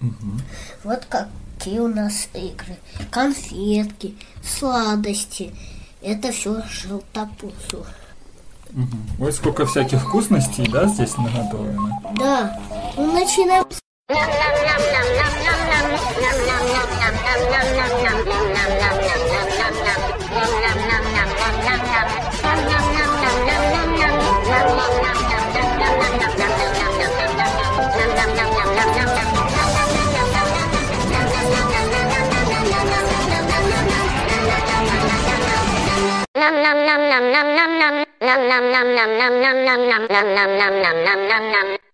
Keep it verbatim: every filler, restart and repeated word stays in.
Вот какие у нас игры. Конфетки, сладости. Это все желтопусу. Ой, сколько всяких вкусностей, да, здесь наготовлено? Да. Ну, начинаем. Nam nam nam nam nam nam nam nam nam nam nam nam nam nam nam nam nam nam nam nam